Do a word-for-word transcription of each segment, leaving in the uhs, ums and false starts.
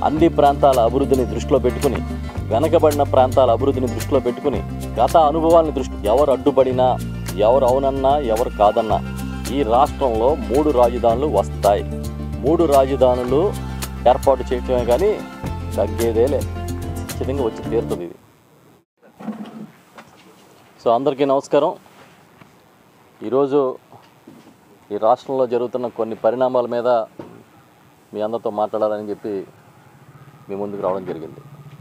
అన్ని ప్రాంతాల అభివృద్ధిని దృష్టిలో పెట్టుకుని, వెనకబడిన ప్రాంతాల అభివృద్ధిని దృష్టిలో పెట్టుకుని, గత అనుభవాలను దృష్టి ఎవరు అడ్డుపడినా, ఎవరు అవునన్నా, ఎవరు కాదన్నా ఈ రాష్ట్రంలో మూడు రాజధానులు వస్తాయి. మూడు రాజధానులు ఏర్పాటు చేయటమే కానీ తగ్గేదేలే, ఖచ్చితంగా వచ్చి తీరుతుంది ఇది. సో అందరికీ నమస్కారం. ఈరోజు ఈ రాష్ట్రంలో జరుగుతున్న కొన్ని పరిణామాల మీద మీ అందరితో మాట్లాడాలని చెప్పి మీ ముందుకు రావడం జరిగింది.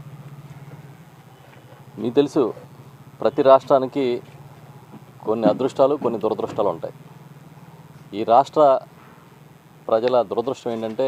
మీకు తెలుసు, ప్రతి రాష్ట్రానికి కొన్ని అదృష్టాలు, కొన్ని దురదృష్టాలు ఉంటాయి. ఈ రాష్ట్ర ప్రజల దురదృష్టం ఏంటంటే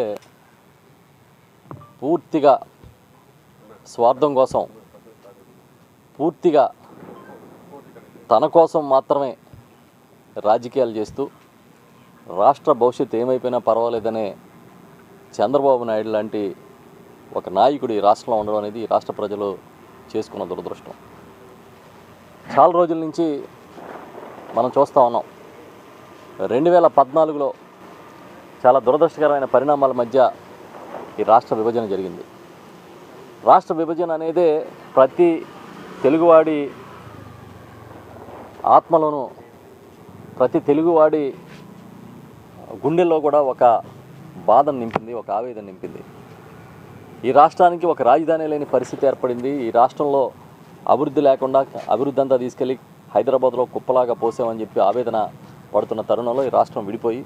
పూర్తిగా స్వార్థం కోసం, పూర్తిగా తన కోసం మాత్రమే రాజకీయాలు చేస్తూ రాష్ట్ర భవిష్యత్తు ఏమైపోయినా పర్వాలేదనే చంద్రబాబు నాయుడు లాంటి ఒక నాయకుడు ఈ రాష్ట్రంలో ఉండడం అనేది ఈ రాష్ట్ర ప్రజలు చేసుకున్న దురదృష్టం. చాలా రోజుల నుంచి మనం చూస్తూ ఉన్నాం. రెండు వేల పద్నాలుగులో చాలా దురదృష్టకరమైన పరిణామాల మధ్య ఈ రాష్ట్ర విభజన జరిగింది. రాష్ట్ర విభజన అనేది ప్రతి తెలుగువాడి ఆత్మలోనూ, ప్రతి తెలుగువాడి గుండెల్లో కూడా ఒక బాధను నింపింది, ఒక ఆవేదన నింపింది. ఈ రాష్ట్రానికి ఒక రాజధాని లేని పరిస్థితి ఏర్పడింది. ఈ రాష్ట్రంలో అభివృద్ధి లేకుండా అభివృద్ధి అంతా తీసుకెళ్ళి హైదరాబాద్లో కుప్పలాగా పోసామని చెప్పి ఆవేదన పడుతున్న తరుణంలో ఈ రాష్ట్రం విడిపోయి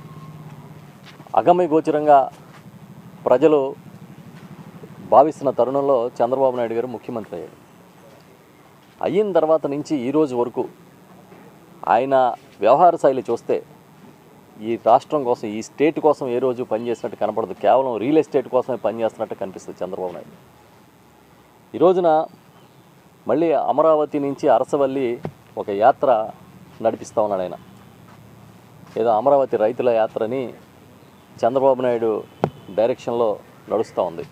అగమ్య గోచరంగా ప్రజలు భావిస్తున్న తరుణంలో చంద్రబాబు నాయుడు గారు ముఖ్యమంత్రి అయ్యారు. అయిన తర్వాత నుంచి ఈరోజు వరకు ఆయన వ్యవహార శైలి చూస్తే ఈ రాష్ట్రం కోసం, ఈ స్టేట్ కోసం ఏ రోజు పనిచేసినట్టు కనపడదు. కేవలం రియల్ ఎస్టేట్ కోసమే పనిచేస్తున్నట్టు కనిపిస్తుంది చంద్రబాబు నాయుడు. ఈ రోజున మళ్ళీ అమరావతి నుంచి అరసవల్లి ఒక యాత్ర నడిపిస్తూ ఉన్నాడు ఆయన. ఏదో అమరావతి రైతుల యాత్రని చంద్రబాబు నాయుడు డైరెక్షన్లో నడుస్తూ ఉంది.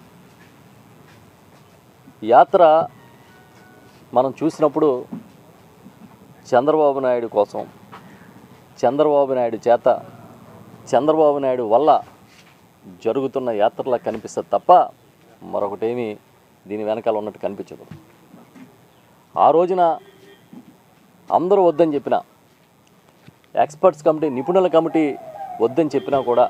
యాత్ర మనం చూసినప్పుడు చంద్రబాబు నాయుడు కోసం, చంద్రబాబు నాయుడు చేత, చంద్రబాబు నాయుడు వల్ల జరుగుతున్న యాత్రలా కనిపిస్తుంది తప్ప మరొకటేమీ దీని వెనకాల ఉన్నట్టు కనిపించదు. ఆ రోజున అందరూ వద్దని చెప్పినా, ఎక్స్పర్ట్స్ కమిటీ, నిపుణుల కమిటీ వద్దని చెప్పినా కూడా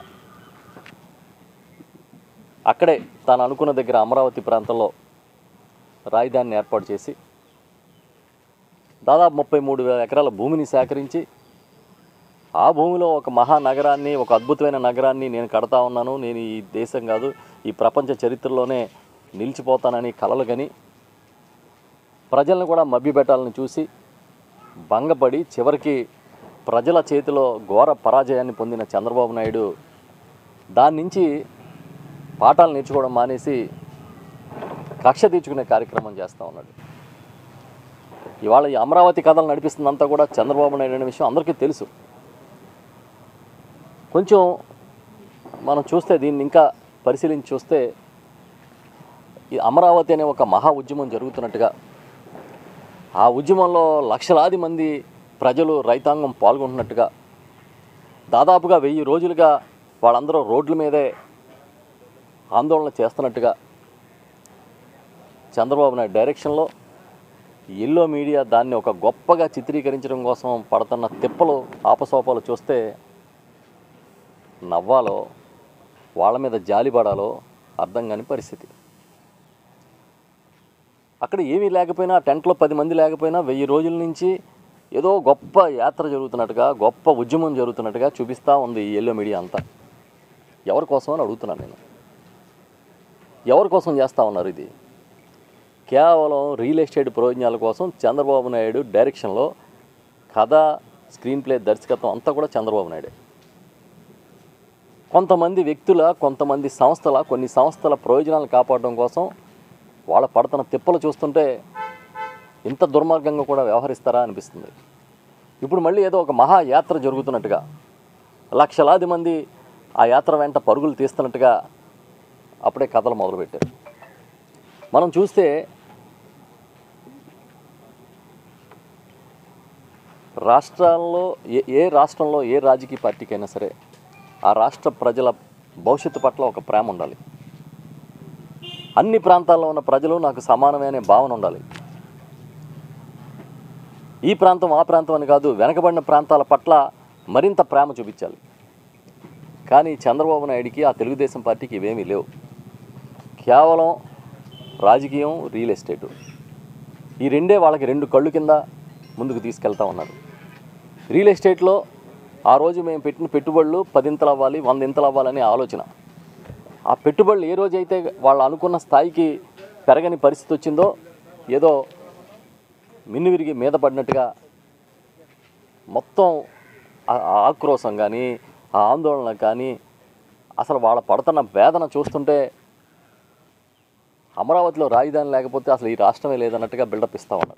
అక్కడే తాను అనుకున్న దగ్గర అమరావతి ప్రాంతంలో రాజధానిని ఏర్పాటు చేసి దాదాపు ముప్పై మూడు వేల ఎకరాల భూమిని సేకరించి ఆ భూమిలో ఒక మహానగరాన్ని, ఒక అద్భుతమైన నగరాన్ని నేను కడతా ఉన్నాను, నేను ఈ దేశం కాదు ఈ ప్రపంచ చరిత్రలోనే నిలిచిపోతానని కలలు కని ప్రజలను కూడా మభ్యపెట్టాలని చూసి భంగపడి చివరికి ప్రజల చేతిలో ఘోర పరాజయాన్ని పొందిన చంద్రబాబు నాయుడు దాని నుంచి పాఠాలు నేర్చుకోవడం మానేసి కక్ష తీర్చుకునే కార్యక్రమం చేస్తూ ఉన్నాడు. ఇవాళ ఈ అమరావతి కథలు నడిపిస్తుందంతా కూడా చంద్రబాబు నాయుడు అనే విషయం అందరికీ తెలుసు. కొంచెం మనం చూస్తే, దీన్ని ఇంకా పరిశీలించి చూస్తే, ఈ అమరావతి అనే ఒక మహా ఉద్యమం జరుగుతున్నట్టుగా, ఆ ఉద్యమంలో లక్షలాది మంది ప్రజలు, రైతాంగం పాల్గొంటున్నట్టుగా, దాదాపుగా వెయ్యి రోజులుగా వాళ్ళందరూ రోడ్ల మీదే ఆందోళన చేస్తున్నట్టుగా చంద్రబాబు నాయుడు డైరెక్షన్లో ఎల్లో మీడియా దాన్ని ఒక గొప్పగా చిత్రీకరించడం కోసం పడుతున్న తిప్పలు, ఆపసోపాలు చూస్తే నవ్వాలో, వాళ్ళ మీద జాలిపడాలో అర్థం కాని పరిస్థితి. అక్కడ ఏమీ లేకపోయినా, టెంట్లో పది మంది లేకపోయినా, వెయ్యి రోజుల నుంచి ఏదో గొప్ప యాత్ర జరుగుతున్నట్టుగా, గొప్ప ఉద్యమం జరుగుతున్నట్టుగా చూపిస్తూ ఉంది ఈ ఎల్లో మీడియా అంతా. ఎవరి కోసం అని అడుగుతున్నాను నేను. ఎవరి కోసం చేస్తూ ఉన్నారు ఇది? కేవలం రియల్ ఎస్టేట్ ప్రయోజనాల కోసం చంద్రబాబు నాయుడు డైరెక్షన్లో కథ, స్క్రీన్ ప్లే, దర్శకత్వం అంతా కూడా చంద్రబాబు నాయుడే. కొంతమంది వ్యక్తుల, కొంతమంది సంస్థల, కొన్ని సంస్థల ప్రయోజనాలను కాపాడడం కోసం వాళ్ళ పడుతున్న తిప్పలు చూస్తుంటే ఇంత దుర్మార్గంగా కూడా వ్యవహరిస్తారా అనిపిస్తుంది. ఇప్పుడు మళ్ళీ ఏదో ఒక మహా యాత్ర జరుగుతున్నట్టుగా, లక్షలాది మంది ఆ యాత్ర వెంట పరుగులు తీస్తున్నట్టుగా అప్పుడే కథలు మొదలుపెట్టారు. మనం చూస్తే రాష్ట్రాల్లో ఏ ఏ రాష్ట్రంలో ఏ రాజకీయ పార్టీకైనా సరే ఆ రాష్ట్ర ప్రజల భవిష్యత్తు పట్ల ఒక ప్రేమ ఉండాలి. అన్ని ప్రాంతాల్లో ఉన్న ప్రజలు నాకు సమానమైన భావన ఉండాలి. ఈ ప్రాంతం ఆ ప్రాంతం అని కాదు, వెనకబడిన ప్రాంతాల పట్ల మరింత ప్రేమ చూపించాలి. కానీ చంద్రబాబు నాయుడికి, ఆ తెలుగుదేశం పార్టీకి ఇవేమీ లేవు. కేవలం రాజకీయం, రియల్ ఎస్టేటు, ఈ రెండే వాళ్ళకి రెండు కళ్ళు కింద ముందుకు తీసుకెళ్తా ఉన్నారు. రియల్ ఎస్టేట్లో ఆ రోజు మేము పెట్టిన పెట్టుబడులు పదింతలు అవ్వాలి, వందింతలు అవ్వాలనే ఆలోచన. ఆ పెట్టుబడులు ఏ రోజైతే వాళ్ళు అనుకున్న స్థాయికి పెరగని పరిస్థితి వచ్చిందో, ఏదో మిన్ను విరిగి మీద పడినట్టుగా మొత్తం ఆక్రోశం కానీ, ఆ ఆందోళన కానీ, అసలు వాళ్ళ పడుతున్న వేదన చూస్తుంటే అమరావతిలో రాజధాని లేకపోతే అసలు ఈ రాష్ట్రమే లేదన్నట్టుగా బిల్డప్ ఇస్తూ ఉన్నారు.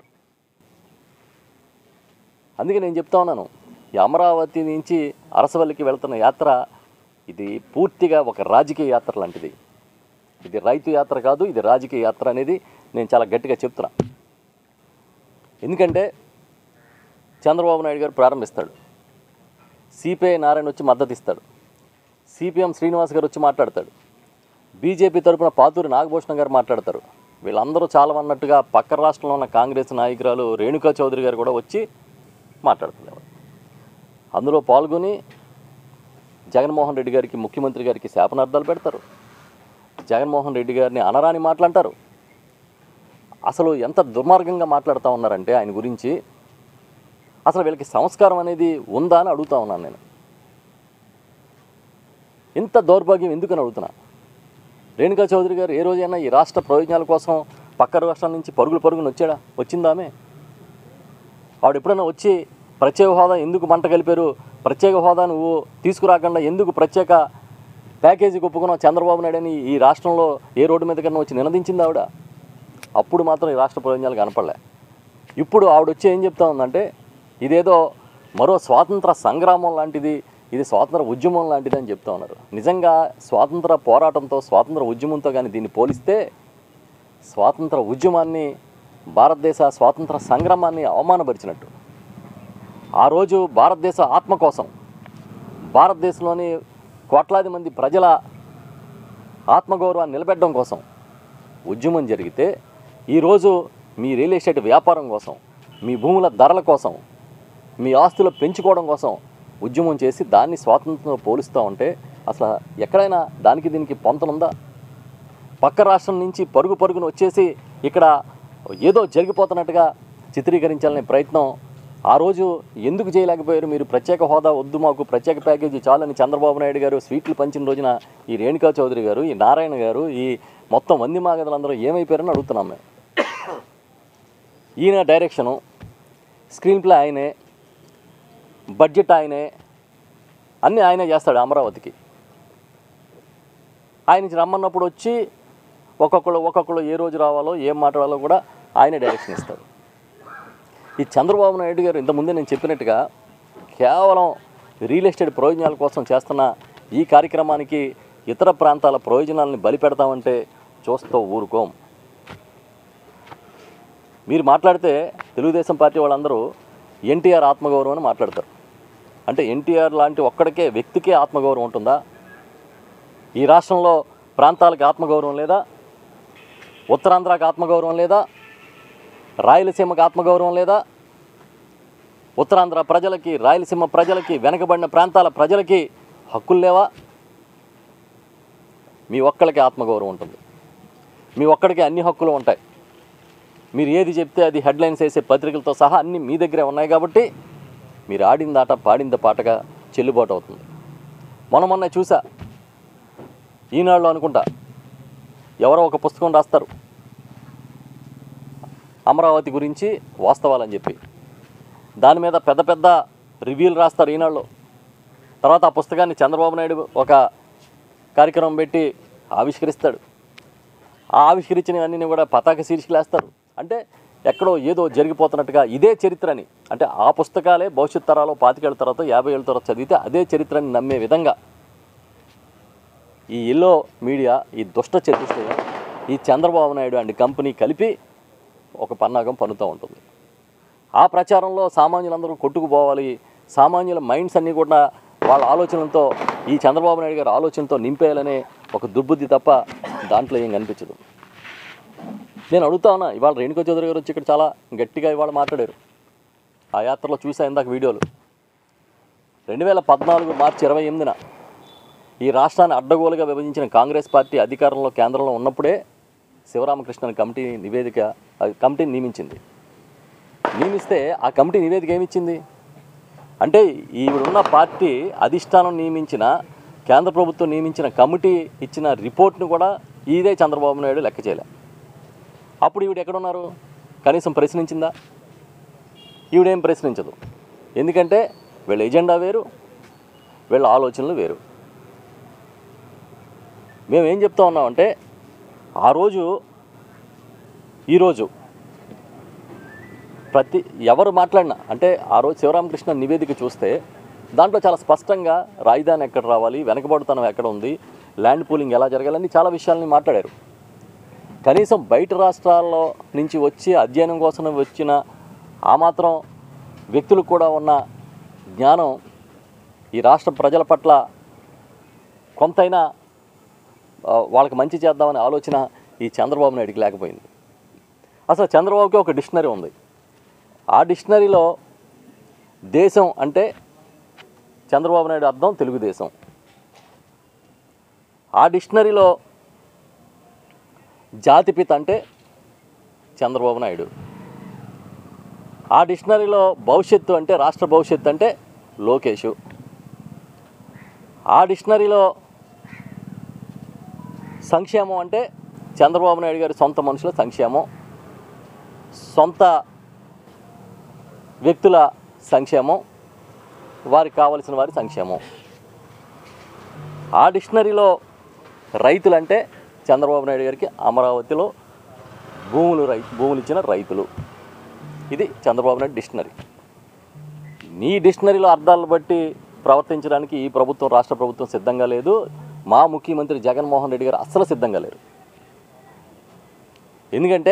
అందుకే నేను చెప్తా ఉన్నాను, ఈ అమరావతి నుంచి అరసవల్లికి వెళ్తున్న యాత్ర ఇది పూర్తిగా ఒక రాజకీయ యాత్ర లాంటిది. ఇది రైతు యాత్ర కాదు, ఇది రాజకీయ యాత్ర అనేది నేను చాలా గట్టిగా చెప్తున్నా. ఎందుకంటే చంద్రబాబు నాయుడు గారు ప్రారంభిస్తాడు, సిపిఐ నారాయణ వచ్చి మద్దతు ఇస్తాడు, సిపిఎం శ్రీనివాస్ గారు వచ్చి మాట్లాడతాడు, బీజేపీ తరపున పాతూరి నాగభూషణం గారు మాట్లాడతారు. వీళ్ళందరూ చాలా అన్నట్టుగా పక్క రాష్ట్రంలో ఉన్న కాంగ్రెస్ నాయకురాలు రేణుకా చౌదరి గారు కూడా వచ్చి మాట్లాడుతున్నారు. అందులో పాల్గొని జగన్మోహన్ రెడ్డి గారికి, ముఖ్యమంత్రి గారికి శాపనార్థాలు పెడతారు. జగన్మోహన్ రెడ్డి గారిని అనరాని మాట్లాడతారు. అసలు ఎంత దుర్మార్గంగా మాట్లాడుతూ ఉన్నారంటే ఆయన గురించి, అసలు వీళ్ళకి సంస్కారం అనేది ఉందా అని అడుగుతూ ఉన్నాను నేను. ఇంత దౌర్భాగ్యం ఎందుకని అడుగుతున్నా. రేణుకా చౌదరి గారు ఏ రోజైనా ఈ రాష్ట్ర ప్రయోజనాల కోసం పక్క రాష్ట్రం నుంచి పరుగులు పరుగును వచ్చాడా? వచ్చిందామే? ఆవిడ ఎప్పుడైనా వచ్చి ప్రత్యేక హోదా ఎందుకు మంట కలిపారు, ప్రత్యేక హోదా నువ్వు తీసుకురాకుండా ఎందుకు ప్రత్యేక ప్యాకేజీకి ఒప్పుకున్నావు చంద్రబాబు నాయుడు అని ఈ రాష్ట్రంలో ఏ రోడ్డు మీద కన్నా వచ్చి నినదించింది ఆవిడ? అప్పుడు మాత్రం ఈ రాష్ట్ర ప్రయోజనాలు కనపడలే. ఇప్పుడు ఆవిడ వచ్చి ఏం చెప్తా ఉందంటే ఇదేదో మరో స్వాతంత్ర సంగ్రామం లాంటిది, ఇది స్వాతంత్ర ఉద్యమం లాంటిది అని చెప్తా ఉన్నారు. నిజంగా స్వాతంత్ర పోరాటంతో, స్వాతంత్ర ఉద్యమంతో కానీ దీన్ని పోలిస్తే స్వాతంత్ర ఉద్యమాన్ని, భారతదేశ స్వాతంత్ర సంగ్రామాన్ని అవమానపరిచినట్టు. ఆ రోజు భారతదేశ ఆత్మ కోసం, భారతదేశంలోని కోట్లాది మంది ప్రజల ఆత్మగౌరవాన్ని నిలబెట్టడం కోసం ఉద్యమం జరిగితే, ఈరోజు మీ రియల్ ఎస్టేట్ వ్యాపారం కోసం, మీ భూముల ధరల కోసం, మీ ఆస్తులు పెంచుకోవడం కోసం ఉద్యమం చేసి దాన్ని స్వాతంత్రంతో పోలుస్తూ ఉంటే అసలు ఎక్కడైనా దానికి దీనికి పొంతనుందా? పక్క రాష్ట్రం నుంచి పరుగు పరుగును వచ్చేసి ఇక్కడ ఏదో జరిగిపోతున్నట్టుగా చిత్రీకరించాలనే ప్రయత్నం ఆ రోజు ఎందుకు చేయలేకపోయారు? మీరు ప్రత్యేక హోదా వద్దు, మాకు ప్రత్యేక ప్యాకేజీ చాలని చంద్రబాబు నాయుడు గారు స్వీట్లు పంచిన రోజున ఈ రేణుకా చౌదరి గారు, ఈ నారాయణ గారు, ఈ మొత్తం వంది మాగదులందరూ ఏమైపోయారని అడుగుతున్నాం మేము. ఈయన డైరెక్షను, స్క్రీన్ ప్లే ఆయనే, బడ్జెట్ ఆయనే, అన్నీ ఆయనే చేస్తాడు అమరావతికి. ఆయన నుంచి రమ్మన్నప్పుడు వచ్చి ఒక్కొక్కరు ఒక్కొక్కరు ఏ రోజు రావాలో, ఏం మాట్లాడాలో కూడా ఆయనే డైరెక్షన్ ఇస్తాడు. ఈ చంద్రబాబు నాయుడు గారు ఇంతకుముందే నేను చెప్పినట్టుగా కేవలం రియల్ ఎస్టేట్ ప్రయోజనాల కోసం చేస్తున్న ఈ కార్యక్రమానికి ఇతర ప్రాంతాల ప్రయోజనాలను బలి పెడతామంటే చూస్తూ ఊరుకోం. మీరు మాట్లాడితే తెలుగుదేశం పార్టీ వాళ్ళందరూ ఎన్టీఆర్ ఆత్మగౌరవం అని మాట్లాడతారు. అంటే ఎన్టీఆర్ లాంటి ఒక్కడికే వ్యక్తికే ఆత్మగౌరవం ఉంటుందా? ఈ రాష్ట్రంలో ప్రాంతాలకు ఆత్మగౌరవం లేదా? ఉత్తరాంధ్రకు ఆత్మగౌరవం లేదా? రాయలసీమకు ఆత్మగౌరవం లేదా? ఉత్తరాంధ్ర ప్రజలకి, రాయలసీమ ప్రజలకి, వెనకబడిన ప్రాంతాల ప్రజలకి హక్కులు లేవా? మీ ఒక్కడికి ఆత్మగౌరవం ఉంటుంది, మీ ఒక్కడికి అన్ని హక్కులు ఉంటాయి. మీరు ఏది చెప్తే అది హెడ్లైన్స్ వేసే పత్రికలతో సహా అన్నీ మీ దగ్గరే ఉన్నాయి కాబట్టి మీరు ఆడిందాట పాడింద పాటగా చెల్లుబాటు అవుతుంది. మొన్న మొన్న చూసా, ఈనాడులో అనుకుంటా ఎవరో ఒక పుస్తకం రాస్తారు అమరావతి గురించి వాస్తవాలని చెప్పి, దాని మీద పెద్ద పెద్ద రివ్యూలు రాస్తారు ఈనాడులో. తర్వాత ఆ పుస్తకాన్ని చంద్రబాబు నాయుడు ఒక కార్యక్రమం పెట్టి ఆవిష్కరిస్తాడు. ఆ ఆవిష్కరించినవన్నీ కూడా పతాక శీర్షికలు వేస్తారు. అంటే ఎక్కడో ఏదో జరిగిపోతున్నట్టుగా ఇదే చరిత్రని, అంటే ఆ పుస్తకాలే భవిష్యత్ తరాలు పాతికేళ్ళ తర్వాత, యాభై ఏళ్ళ తర్వాత చదివితే అదే చరిత్రని నమ్మే విధంగా ఈ ఎల్లో మీడియా, ఈ దుష్ట చతుష్టయం, ఈ చంద్రబాబు నాయుడు అండ్ కంపెనీ కలిపి ఒక పన్నాగం పన్నుతూ ఉంటుంది. ఆ ప్రచారంలో సామాన్యులందరూ కొట్టుకుపోవాలి, సామాన్యుల మైండ్స్ అన్నీ కూడా వాళ్ళ ఆలోచనలతో, ఈ చంద్రబాబు నాయుడు గారి ఆలోచనతో నింపేయాలనే ఒక దుర్బుద్ధి తప్ప దాంట్లో ఏం కనిపించదు. నేను అడుగుతా ఉన్నా, ఇవాళ రేణుకా చౌదరి గారు వచ్చి ఇక్కడ చాలా గట్టిగా ఇవాళ మాట్లాడారు. ఆ యాత్రలో చూసా ఇందాక వీడియోలు. రెండు వేల పద్నాలుగు మార్చి ఇరవై ఎనిమిదిన ఈ రాష్ట్రాన్ని అడ్డగోలుగా విభజించిన కాంగ్రెస్ పార్టీ అధికారంలో కేంద్రంలో ఉన్నప్పుడే శివరామకృష్ణన్ కమిటీ నివేదిక కమిటీని నియమించింది. నియమిస్తే ఆ కమిటీ నివేదిక ఏమిచ్చింది అంటే, ఈవిడున్న పార్టీ అధిష్టానం నియమించిన, కేంద్ర ప్రభుత్వం నియమించిన కమిటీ ఇచ్చిన రిపోర్ట్ను కూడా ఇదే చంద్రబాబు నాయుడు లెక్క చేయలే. అప్పుడు ఈవిడ ఎక్కడున్నారు? కనీసం ప్రశ్నించిందా? ఈవిడేం ప్రశ్నించదు. ఎందుకంటే వీళ్ళ ఎజెండా వేరు, వీళ్ళ ఆలోచనలు వేరు. మేము ఏం చెప్తా ఉన్నామంటే, ఆ రోజు ఈరోజు ప్రతి ఎవరు మాట్లాడినా, అంటే ఆ రోజు శివరామకృష్ణ నివేదిక చూస్తే దాంట్లో చాలా స్పష్టంగా రాజధాని ఎక్కడ రావాలి, వెనకబడుతనం ఎక్కడ ఉంది, ల్యాండ్ పూలింగ్ ఎలా జరగాలని చాలా విషయాలని మాట్లాడారు. కనీసం బయట రాష్ట్రాల్లో నుంచి వచ్చి అధ్యయనం కోసం వచ్చిన ఆ మాత్రం వ్యక్తులకు కూడా ఉన్న జ్ఞానం ఈ రాష్ట్ర ప్రజల పట్ల కొంతైనా వాళ్ళకి మంచి చేద్దామనే ఆలోచన ఈ చంద్రబాబు నాయుడికి లేకపోయింది. అసలు చంద్రబాబుకి ఒక డిక్షనరీ ఉంది. ఆ డిక్షనరీలో దేశం అంటే చంద్రబాబు నాయుడు అర్థం తెలుగుదేశం. ఆ డిక్షనరీలో జాతిపిత అంటే చంద్రబాబు నాయుడు. ఆ డిక్షనరీలో భవిష్యత్తు అంటే రాష్ట్ర భవిష్యత్తు అంటే లోకేషు. ఆ డిక్షనరీలో సంక్షేమం అంటే చంద్రబాబు నాయుడు గారి సొంత మనుషుల సంక్షేమం, సొంత వ్యక్తుల సంక్షేమం, వారికి కావలసిన వారి సంక్షేమం. ఆ డిక్షనరీలో రైతులంటే చంద్రబాబు నాయుడు గారికి అమరావతిలో భూములు రై భూములు ఇచ్చిన రైతులు. ఇది చంద్రబాబు నాయుడు డిక్షనరీ. నీ డిక్షనరీలో అర్థాలను బట్టి ప్రవర్తించడానికి ఈ ప్రభుత్వం, రాష్ట్ర ప్రభుత్వం సిద్ధంగా లేదు. మా ముఖ్యమంత్రి జగన్మోహన్ రెడ్డి గారు అస్సలు సిద్ధంగా లేరు. ఎందుకంటే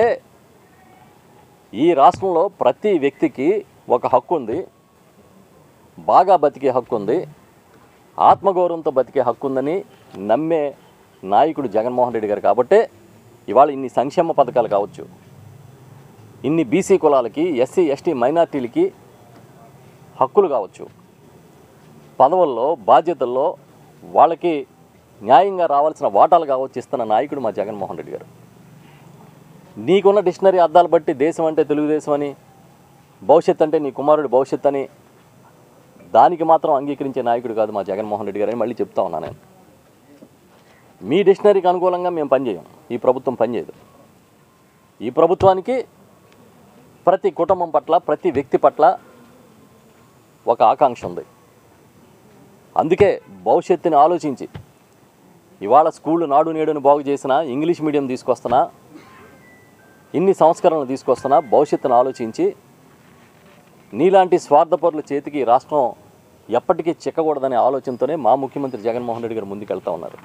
ఈ రాష్ట్రంలో ప్రతి వ్యక్తికి ఒక హక్కు ఉంది, బాగా బతికే హక్కు ఉంది, ఆత్మగౌరవంతో బతికే హక్కు ఉందని నమ్మే నాయకుడు జగన్మోహన్ రెడ్డి గారు. కాబట్టే ఇవాళ ఇన్ని సంక్షేమ పథకాలు కావచ్చు, ఇన్ని బీసీ కులాలకి, ఎస్సీ ఎస్టీ మైనార్టీలకి హక్కులు కావచ్చు, పదవుల్లో బాధ్యతల్లో వాళ్ళకి న్యాయంగా రావాల్సిన వాటాలు కావచ్చు ఇస్తున్న నాయకుడు మా జగన్మోహన్ రెడ్డి గారు. నీకున్న డిక్షనరీ అర్థాలు బట్టి దేశం అంటే తెలుగుదేశం అని, భవిష్యత్ అంటే నీ కుమారుడి భవిష్యత్ అని, దానికి మాత్రం అంగీకరించే నాయకుడు కాదు మా జగన్మోహన్ రెడ్డి గారు అని మళ్ళీ చెప్తా ఉన్నా నేను. మీ డిక్షనరీకి అనుకూలంగా మేము పనిచేయం, ఈ ప్రభుత్వం పనిచేయదు. ఈ ప్రభుత్వానికి ప్రతి కుటుంబం పట్ల, ప్రతి వ్యక్తి పట్ల ఒక ఆకాంక్ష ఉంది. అందుకే భవిష్యత్తుని ఆలోచించి ఇవాళ స్కూళ్ళు నాడు నేడుని బాగు చేసినా, ఇంగ్లీష్ మీడియం తీసుకొస్తున్నా, ఇన్ని సంస్కరణలు తీసుకొస్తున్నా, భవిష్యత్తును ఆలోచించి నీలాంటి స్వార్థపరుల చేతికి రాష్ట్రం ఎప్పటికీ చిక్కకూడదనే ఆలోచనతోనే మా ముఖ్యమంత్రి జగన్మోహన్ రెడ్డి గారు ముందుకెళ్తా ఉన్నారు.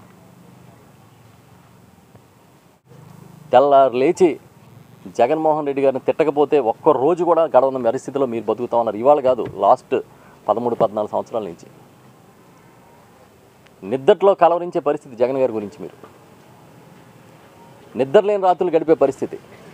తెల్లారు లేచి జగన్మోహన్ రెడ్డి గారిని తిట్టకపోతే ఒక్క రోజు కూడా గడవన పరిస్థితిలో మీరు బతుకుతా ఉన్నారు. ఇవాళ కాదు, లాస్ట్ పదమూడు పద్నాలుగు సంవత్సరాల నుంచి నిద్రలో కలవరించే పరిస్థితి జగన్ గారి గురించి. మీరు నిద్రలేని రాత్రులు గడిపే పరిస్థితి.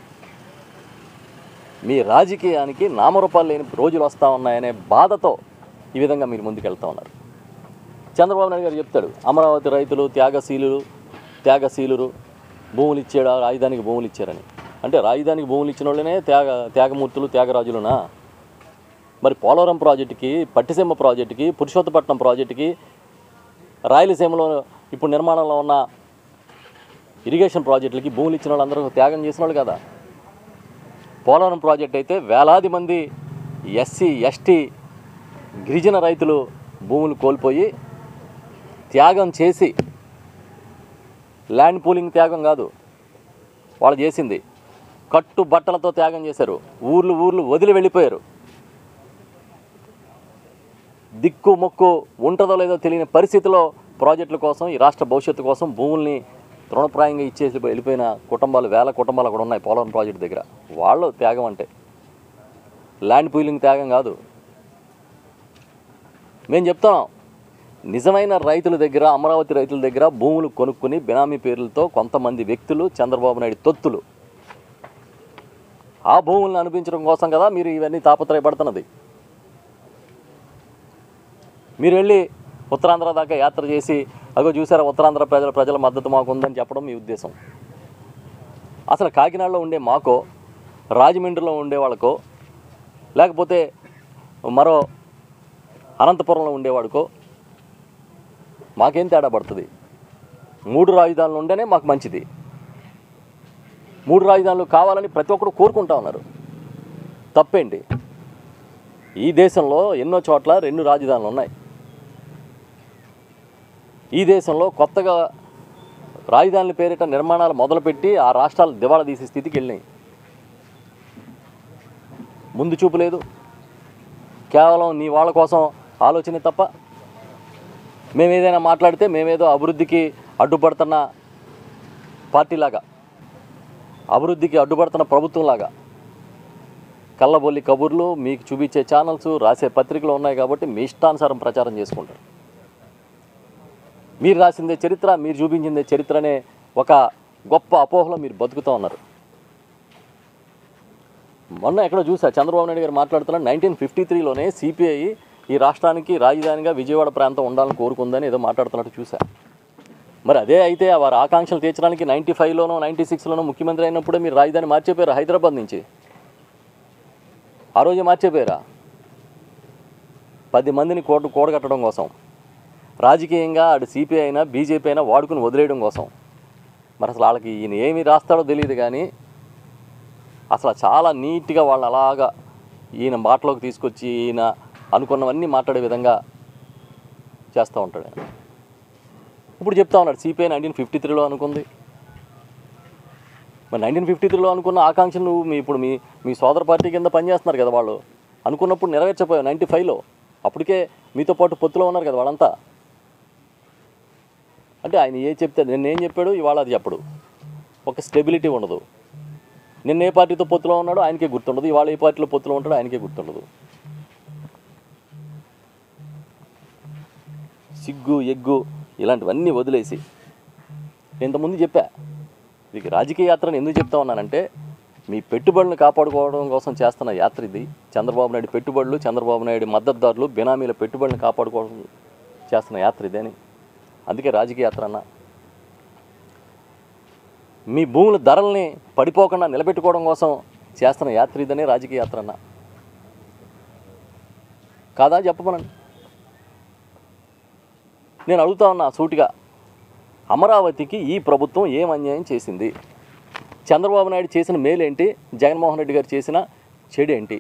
మీ రాజకీయానికి నామరూపాలు లేని రోజులు వస్తూ ఉన్నాయనే బాధతో ఈ విధంగా మీరు ముందుకెళ్తా ఉన్నారు. చంద్రబాబు నాయుడు గారు చెప్తాడు, అమరావతి రైతులు త్యాగశీలురు త్యాగశీలురు భూములు ఇచ్చాడు, రాజధానికి భూములు ఇచ్చారని. అంటే రాజధానికి భూములు ఇచ్చిన వాళ్ళనే త్యాగ త్యాగమూర్తులు త్యాగరాజులునా? మరి పోలవరం ప్రాజెక్టుకి, పట్టిసీమ ప్రాజెక్టుకి, పురుషోత్తపట్నం ప్రాజెక్టుకి, రాయలసీమలో ఇప్పుడు నిర్మాణంలో ఉన్న ఇరిగేషన్ ప్రాజెక్టులకి భూములు ఇచ్చిన వాళ్ళందరూ త్యాగం చేసిన వాళ్ళు కదా. పోలవరం ప్రాజెక్ట్ అయితే వేలాది మంది ఎస్సీ ఎస్టీ గిరిజన రైతులు భూములు కోల్పోయి త్యాగం చేసి, ల్యాండ్ పూలింగ్ త్యాగం కాదు వాళ్ళు చేసింది, కట్టు బట్టలతో త్యాగం చేశారు. ఊర్లు ఊర్లు వదిలి వెళ్ళిపోయారు. దిక్కు మొక్కు ఉంటుందో లేదో తెలియని పరిస్థితిలో ప్రాజెక్టుల కోసం, ఈ రాష్ట్ర భవిష్యత్తు కోసం భూముల్ని తృణప్రాయంగా ఇచ్చేసి వెళ్ళిపోయిన కుటుంబాలు, వేల కుటుంబాలు కూడా ఉన్నాయి పోలవరం ప్రాజెక్టు దగ్గర. వాళ్ళు త్యాగం అంటే ల్యాండ్ పూలింగ్ త్యాగం కాదు. మేము చెప్తాం, నిజమైన రైతుల దగ్గర, అమరావతి రైతుల దగ్గర భూములు కొనుక్కుని బినామీ పేర్లతో కొంతమంది వ్యక్తులు, చంద్రబాబు నాయుడు తొత్తులు ఆ భూములను అనిపించడం కోసం కదా మీరు ఇవన్నీ తాపత్రయపడుతున్నది. మీరు వెళ్ళి ఉత్తరాంధ్ర దాకా యాత్ర చేసి అగో చూసారా ఉత్తరాంధ్ర ప్రజల ప్రజల మద్దతు మాకు ఉందని చెప్పడం మీ ఉద్దేశం. అసలు కాకినాడలో ఉండే మాకో, రాజమండ్రిలో ఉండే వాళ్ళకో, లేకపోతే మరో అనంతపురంలో ఉండేవాడికో మాకేం తేడా పడుతుంది? మూడు రాజధానులు ఉంటేనే మాకు మంచిది. మూడు రాజధానులు కావాలని ప్రతి ఒక్కరు కోరుకుంటా ఉన్నారు. తప్పేంటి? ఈ దేశంలో ఎన్నో చోట్ల రెండు రాజధానులు ఉన్నాయి. ఈ దేశంలో కొత్తగా రాజధానుల పేరిట నిర్మాణాలు మొదలుపెట్టి ఆ రాష్ట్రాలు దివాళా తీసే స్థితికి వెళ్ళినాయి. ముందు చూపు లేదు, కేవలం నీ వాళ్ళ కోసం ఆలోచనే తప్ప. మేము ఏదైనా మాట్లాడితే మేమేదో అభివృద్ధికి అడ్డుపడుతున్న పార్టీలాగా, అభివృద్ధికి అడ్డుపడుతున్న ప్రభుత్వంలాగా కళ్ళబొల్లి కబుర్లు మీకు చూపించే ఛానల్స్, రాసే పత్రికలు ఉన్నాయి కాబట్టి మీ ఇష్టానుసారం ప్రచారం చేసుకుంటారు. మీరు రాసిందే చరిత్ర, మీరు చూపించిందే చరిత్రనే ఒక గొప్ప అపోహలో మీరు బతుకుతూ ఉన్నారు. మొన్న ఎక్కడో చూసా చంద్రబాబు నాయుడు గారు మాట్లాడుతున్నారు, నైన్టీన్ ఫిఫ్టీ త్రీలోనే సిపిఐ ఈ రాష్ట్రానికి రాజధానిగా విజయవాడ ప్రాంతం ఉండాలని కోరుకుందని ఏదో మాట్లాడుతున్నట్టు చూసా. మరి అదే అయితే వారి ఆకాంక్షలు తీర్చడానికి నైంటీ ఫైవ్లోనో నైంటీ సిక్స్లోనో ముఖ్యమంత్రి అయినప్పుడే మీరు రాజధాని మార్చేపోయారు హైదరాబాద్ నుంచి. ఆ రోజే మార్చేపోయారా? పది మందిని కోట కూడగట్టడం కోసం, రాజకీయంగా అటు సిపిఐ అయినా బీజేపీ అయినా వాడుకుని వదిలేయడం కోసం. మరి అసలు వాళ్ళకి ఈయన ఏమి రాస్తాడో తెలియదు కానీ అసలు చాలా నీట్గా వాళ్ళు అలాగా ఈయన మాటలోకి తీసుకొచ్చి ఈయన అనుకున్నవన్నీ మాట్లాడే విధంగా చేస్తూ ఉంటాడు. ఇప్పుడు చెప్తా ఉన్నాడు సిపిఐ నైన్టీన్ ఫిఫ్టీ త్రీలో అనుకుంది. మరి నైన్టీన్ ఫిఫ్టీ త్రీలో అనుకున్న ఆకాంక్షలు నువ్వు మీ ఇప్పుడు మీ మీ సోదర పార్టీ కింద పనిచేస్తున్నారు కదా, వాళ్ళు అనుకున్నప్పుడు నెరవేర్చపోయావు నైంటీ ఫైవ్లో. అప్పటికే మీతో పాటు పొత్తులో ఉన్నారు కదా వాళ్ళంతా. అంటే ఆయన ఏ చెప్తే నిన్నేం చెప్పాడు ఇవాళ అది చెప్పడు. ఒక స్టెబిలిటీ ఉండదు. నిన్న ఏ పార్టీతో పొత్తులో ఉన్నాడో ఆయనకే గుర్తుండదు, ఇవాళ ఏ పార్టీలో పొత్తులో ఉంటాడో ఆయనకే గుర్తుండదు. సిగ్గు ఎగ్గు ఇలాంటివన్నీ వదిలేసి ఇంతకుముందు చెప్పా, ఇది రాజకీయ యాత్రను ఎందుకు చెప్తా ఉన్నానంటే మీ పెట్టుబడులను కాపాడుకోవడం కోసం చేస్తున్న యాత్ర ఇది. చంద్రబాబు నాయుడు పెట్టుబడులు, చంద్రబాబు నాయుడు మద్దతుదారులు, బినామీల పెట్టుబడులను కాపాడుకోవడం చేస్తున్న యాత్ర ఇదేని, అందుకే రాజకీయ యాత్ర అన్న. మీ భూముల ధరల్ని పడిపోకుండా నిలబెట్టుకోవడం కోసం చేస్తున్న యాత్ర ఇదనే రాజకీయ యాత్ర అన్న. కాదా చెప్పమనండి. నేను అడుగుతా ఉన్నా సూటిగా, అమరావతికి ఈ ప్రభుత్వం ఏం అన్యాయం చేసింది? చంద్రబాబు నాయుడు చేసిన మేలేంటి? జగన్మోహన్ రెడ్డి గారు చేసిన చెడేంటి?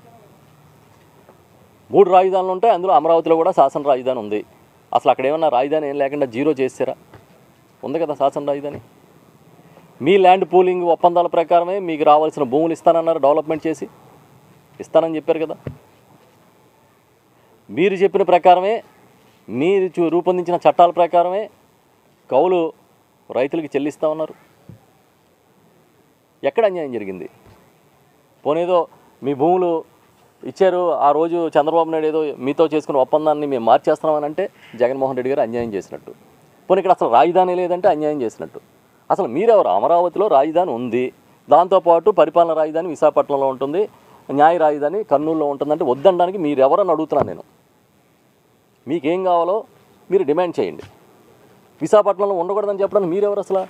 మూడు రాజధానులు ఉంటాయి, అందులో అమరావతిలో కూడా శాసన రాజధాని ఉంది. అసలు అక్కడ ఏమన్నా రాజధాని ఏం లేకుండా జీరో చేస్తారా? ఉంది కదా శాసన రాజధాని. మీ ల్యాండ్ పూలింగ్ ఒప్పందాల ప్రకారమే మీకు రావాల్సిన భూములు ఇస్తానన్నారు, డెవలప్మెంట్ చేసి ఇస్తానని చెప్పారు కదా. మీరు చెప్పిన ప్రకారమే, మీరు రూపొందించిన చట్టాల ప్రకారమే కౌలు రైతులకి చెల్లిస్తూ ఉన్నారు. ఎక్కడ అన్యాయం జరిగింది? పోనేదో మీ భూములు ఇచ్చారు, ఆ రోజు చంద్రబాబు నాయుడు ఏదో మీతో చేసుకున్న ఒప్పందాన్ని మేము మార్చేస్తున్నామని అంటే జగన్మోహన్ రెడ్డి గారు అన్యాయం చేసినట్టు. పోనీ ఇక్కడ అసలు రాజధాని లేదంటే అన్యాయం చేసినట్టు. అసలు మీరెవరు? అమరావతిలో రాజధాని ఉంది, దాంతోపాటు పరిపాలన రాజధాని విశాఖపట్నంలో ఉంటుంది, న్యాయ రాజధాని కర్నూలులో ఉంటుందంటే వద్దనడానికి మీరెవరని అడుగుతున్నాను నేను. మీకేం కావాలో మీరు డిమాండ్ చేయండి. విశాఖపట్నంలో ఉండకూడదని చెప్పడానికి మీరెవరు? అసలు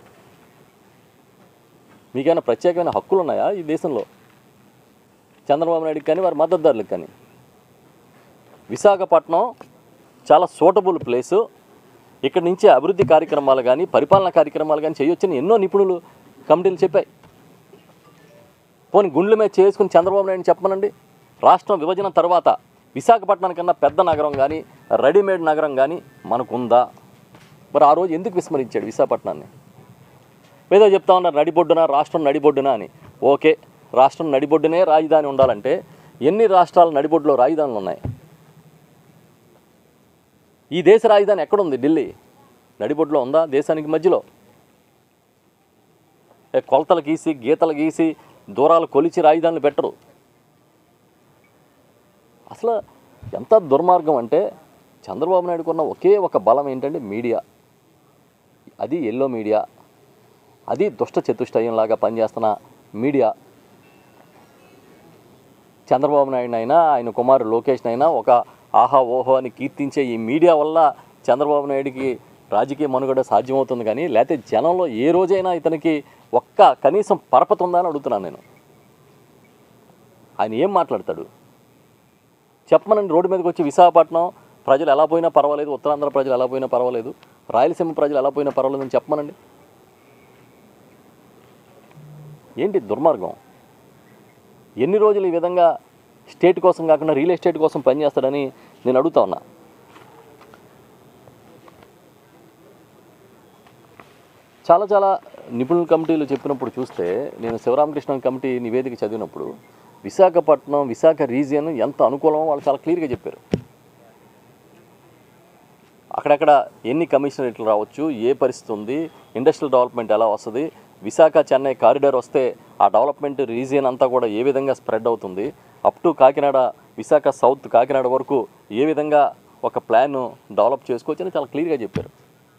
మీకైనా ప్రత్యేకమైన హక్కులు ఉన్నాయా ఈ దేశంలో? చంద్రబాబు నాయుడుకి కానీ వారి మద్దతుదారులకు కానీ. విశాఖపట్నం చాలా సూటబుల్ ప్లేసు. ఇక్కడి నుంచి అభివృద్ధి కార్యక్రమాలు కానీ పరిపాలనా కార్యక్రమాలు కానీ చేయొచ్చని ఎన్నో నిపుణులు కమిటీలు చెప్పాయి. పోనీ గుండెల మీద చేసుకుని చంద్రబాబు నాయుడు చెప్పమనండి, రాష్ట్రం విభజన తర్వాత విశాఖపట్నం కన్నా పెద్ద నగరం కానీ రెడీమేడ్ నగరం కానీ మనకుందా? మరి ఆ రోజు ఎందుకు విస్మరించాడు విశాఖపట్నాన్ని? ఏదో చెప్తా ఉన్నారు నడిబొడ్డున, రాష్ట్రం నడిబొడ్డున అని. ఓకే, రాష్ట్రం నడిబొడ్డునే రాజధాని ఉండాలంటే ఎన్ని రాష్ట్రాల నడిబొడ్డులో రాజధానులు ఉన్నాయి? ఈ దేశ రాజధాని ఎక్కడుంది? ఢిల్లీ నడిబొడ్డులో ఉందా? దేశానికి మధ్యలో కొలతలు గీసి గీతలు గీసి దూరాలు కొలిచి రాజధానులు పెట్టరు. అసలు ఎంత దుర్మార్గం అంటే చంద్రబాబు నాయుడుకు ఉన్న ఒకే ఒక బలం ఏంటంటే మీడియా. అది ఎల్లో మీడియా, అది దుష్ట చతుష్టయంలాగా పనిచేస్తున్న మీడియా. చంద్రబాబు నాయుడు అయినా ఆయన కుమారుడు లోకేష్ అయినా ఒక ఆహా ఓహో అని కీర్తించే ఈ మీడియా వల్ల చంద్రబాబు నాయుడికి రాజకీయ మనుగడ సాధ్యమవుతుంది. కానీ లేకపోతే జనంలో ఏ రోజైనా ఇతనికి ఒక్క కనీసం పరపతి ఉందా అని అడుగుతున్నాను నేను. ఆయన ఏం మాట్లాడతాడు చెప్పమనండి. రోడ్డు మీదకి వచ్చి విశాఖపట్నం ప్రజలు ఎలా పోయినా పర్వాలేదు, ఉత్తరాంధ్ర ప్రజలు ఎలా పోయినా పర్వాలేదు, రాయలసీమ ప్రజలు ఎలా పోయినా పర్వాలేదు అని చెప్పమనండి. ఏంటి దుర్మార్గం? ఎన్ని రోజులు ఈ విధంగా స్టేట్ కోసం కాకుండా రియల్ ఎస్టేట్ కోసం పనిచేస్తాడని నేను అడుగుతా ఉన్నా. చాలా చాలా నిపుణుల కమిటీలు చెప్పినప్పుడు చూస్తే, నేను శివరామకృష్ణ కమిటీ నివేదిక చదివినప్పుడు విశాఖపట్నం విశాఖ రీజియన్ ఎంత అనుకూలమో వాళ్ళు చాలా క్లియర్గా చెప్పారు. అక్కడక్కడ ఎన్ని కమిషనరేట్లు రావచ్చు, ఏ పరిస్థితి ఉంది, ఇండస్ట్రియల్ డెవలప్మెంట్ ఎలా వస్తుంది, విశాఖ చెన్నై కారిడార్ వస్తే ఆ డెవలప్మెంట్ రీజియన్ అంతా కూడా ఏ విధంగా స్ప్రెడ్ అవుతుంది, up to Kakinada Visakha south Kakinada వరకు ఏ విధంగా ఒక ప్లాన్ డెవలప్ చేసుకోవచ్చు అని చాలా క్లియర్గా చెప్పారు.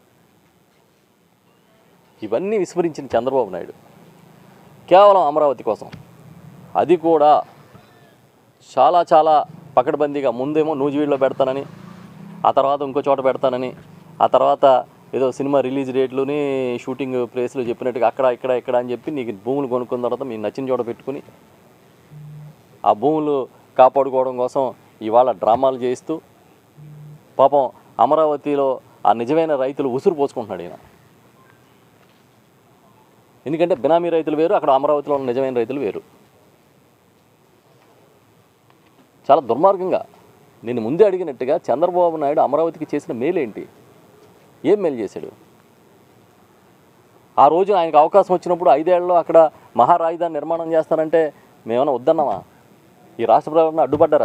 ఇవన్నీ విస్మరించిన చంద్రబాబు నాయుడు కేవలం అమరావతి కోసం, అది కూడా చాలా చాలా పకడ్బందీగా ముందేమో నూజివీడులో పెడతానని, ఆ తర్వాత ఇంకో చోట పెడతానని, ఆ తర్వాత ఏదో సినిమా రిలీజ్ డేట్లుని షూటింగ్ ప్లేస్లు చెప్పినట్టుగా అక్కడ ఇక్కడ ఇక్కడ అని చెప్పి నీకు భూములు కొనుక్కున్న తర్వాత మీకు నచ్చిన చోట పెట్టుకుని ఆ భూములు కాపాడుకోవడం కోసం ఇవాళ డ్రామాలు చేయిస్తూ పాపం అమరావతిలో ఆ నిజమైన రైతులు ఉసురు పోసుకుంటున్నాడు ఈయన. ఎందుకంటే బినామీ రైతులు వేరు, అక్కడ అమరావతిలో ఉన్న నిజమైన రైతులు వేరు. చాలా దుర్మార్గంగా నేను ముందే అడిగినట్టుగా చంద్రబాబు నాయుడు అమరావతికి చేసిన మేలేంటి? ఏం మేలు చేశాడు? ఆ రోజు ఆయనకు అవకాశం వచ్చినప్పుడు ఐదేళ్లలో అక్కడ మహారాజధాని నిర్మాణం చేస్తానంటే మేమన్నా వద్దన్నామా? ఈ రాష్ట్ర ప్రజలను అడ్డుపడ్డారా?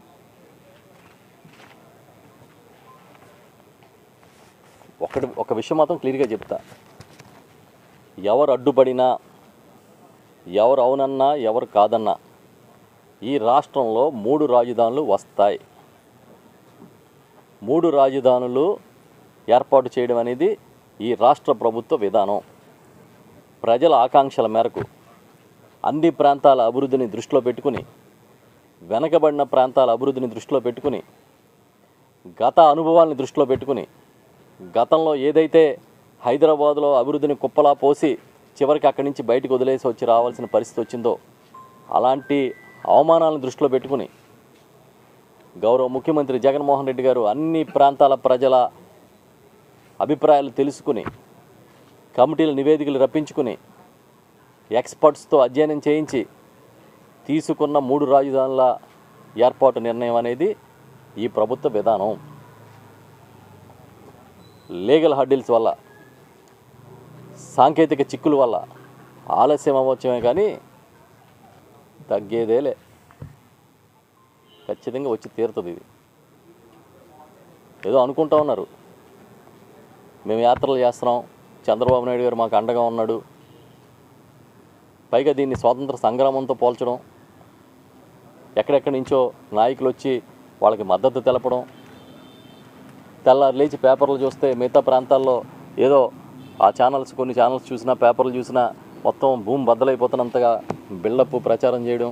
ఒకటి ఒక విషయం మాత్రం క్లియర్గా చెప్తా, ఎవరు అడ్డుపడినా, ఎవరు అవునన్నా, ఎవరు కాదన్నా ఈ రాష్ట్రంలో మూడు రాజధానులు వస్తాయి. మూడు రాజధానులు ఏర్పాటు చేయడం అనేది ఈ రాష్ట్ర ప్రభుత్వ విధానం. ప్రజల ఆకాంక్షల మేరకు అన్ని ప్రాంతాల అభివృద్ధిని దృష్టిలో పెట్టుకుని, వెనకబడిన ప్రాంతాల అభివృద్ధిని దృష్టిలో పెట్టుకుని, గత అనుభవాల్ని దృష్టిలో పెట్టుకుని, గతంలో ఏదైతే హైదరాబాదులో అభివృద్ధిని కుప్పలా పోసి చివరికి అక్కడి నుంచి బయటకు వదిలేసి వచ్చి రావాల్సిన పరిస్థితి వచ్చిందో అలాంటి అవమానాలను దృష్టిలో పెట్టుకుని గౌరవ ముఖ్యమంత్రి జగన్మోహన్ రెడ్డి గారు అన్ని ప్రాంతాల ప్రజల అభిప్రాయాలు తెలుసుకుని, కమిటీల నివేదికలు రప్పించుకుని, ఎక్స్పర్ట్స్తో అధ్యయనం చేయించి తీసుకున్న మూడు రాజధానుల ఏర్పాటు నిర్ణయం అనేది ఈ ప్రభుత్వ విధానం. లీగల్ హర్డిల్స్ వల్ల, సాంకేతిక చిక్కుల వల్ల ఆలస్యం అవ్వచ్చమే కానీ తగ్గేదేలే. ఖచ్చితంగా వచ్చి తీరుతుంది. ఇది ఏదో అనుకుంటా ఉన్నారు, మేము యాత్రలు చేస్తున్నాం, చంద్రబాబు నాయుడు గారు మాకు అండగా ఉన్నాడు, పైగా దీన్ని స్వాతంత్ర సంగ్రామంతో పోల్చడం, ఎక్కడెక్కడి నుంచో నాయకులు వచ్చి వాళ్ళకి మద్దతు తెలపడం, తెల్లారు లేచి పేపర్లు చూస్తే మిగతా ప్రాంతాల్లో ఏదో ఆ ఛానల్స్ కొన్ని ఛానల్స్ చూసినా పేపర్లు చూసినా మొత్తం భూమి బద్దలైపోతున్నంతగా బిల్డప్ ప్రచారం చేయడం,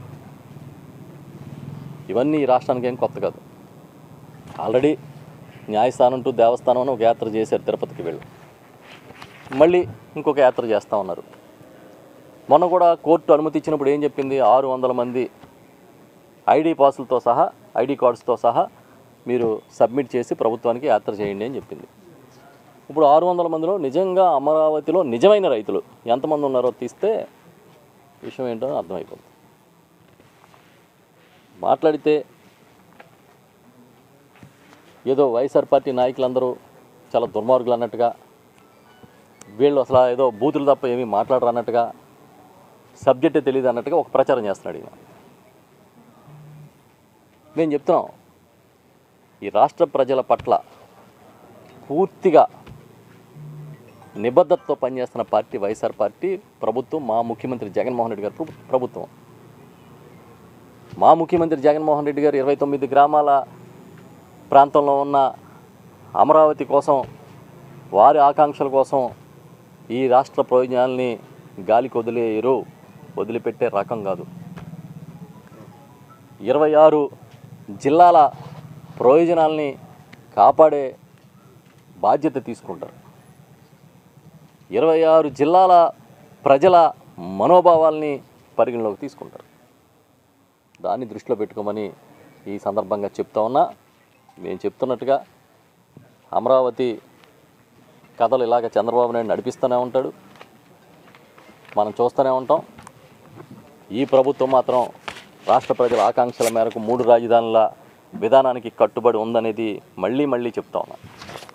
ఇవన్నీ ఈ రాష్ట్రానికి ఏం కొత్త కాదు. ఆల్రెడీ న్యాయస్థానం టు దేవస్థానం అని ఒక యాత్ర చేశారు తిరుపతికి వెళ్ళి, మళ్ళీ ఇంకొక యాత్ర చేస్తూ ఉన్నారు. మొన్న కూడా కోర్టు అనుమతి ఇచ్చినప్పుడు ఏం చెప్పింది? ఆరు వందల మంది ఐడి పాసులతో సహా, ఐడి కార్డ్స్తో సహా మీరు సబ్మిట్ చేసి ప్రభుత్వానికి యాత్ర చేయండి అని చెప్పింది. ఇప్పుడు ఆరు వందల మందిలో నిజంగా అమరావతిలో నిజమైన రైతులు ఎంతమంది ఉన్నారో తీస్తే విషయం ఏంటో అర్థమైపోతుంది. మాట్లాడితే ఏదో వైఎస్ఆర్ పార్టీ నాయకులందరూ చాలా దుర్మార్గులు అన్నట్టుగా, వీళ్ళు అసలు ఏదో బూతులు తప్ప ఏమీ మాట్లాడరు అన్నట్టుగా, సబ్జెక్టే తెలియదు అన్నట్టుగా ఒక ప్రచారం చేస్తున్నాడు ఈయన. నేను చెప్తున్నాం, ఈ రాష్ట్ర ప్రజల పట్ల పూర్తిగా నిబద్ధతతో పనిచేస్తున్న పార్టీ వైఎస్ఆర్ పార్టీ ప్రభుత్వం, మా ముఖ్యమంత్రి జగన్మోహన్ రెడ్డి గారు ప్రభుత్వం. మా ముఖ్యమంత్రి జగన్మోహన్ రెడ్డి గారు ఇరవై తొమ్మిది గ్రామాల ప్రాంతంలో ఉన్న అమరావతి కోసం, వారి ఆకాంక్షల కోసం ఈ రాష్ట్ర ప్రయోజనాల్ని గాలికి వదిలేయరు, వదిలిపెట్టే రకం కాదు. ఇరవై ఆరు జిల్లాల ప్రయోజనాల్ని కాపాడే బాధ్యత తీసుకుంటారు. ఇరవై ఆరు జిల్లాల ప్రజల మనోభావాల్ని పరిగణలోకి తీసుకుంటారు. దాన్ని దృష్టిలో పెట్టుకోమని ఈ సందర్భంగా చెప్తా ఉన్నా. మేము చెప్తున్నట్టుగా అమరావతి కథలు ఇలాగ చంద్రబాబు నాయుడు నడిపిస్తూనే ఉంటాడు, మనం చూస్తూనే ఉంటాం. ఈ ప్రభుత్వం మాత్రం రాష్ట్ర ప్రజల ఆకాంక్షల మేరకు మూడు రాజధానుల విధానానికి కట్టుబడి ఉందనేది మళ్ళీ మళ్ళీ చెప్తా ఉన్నా.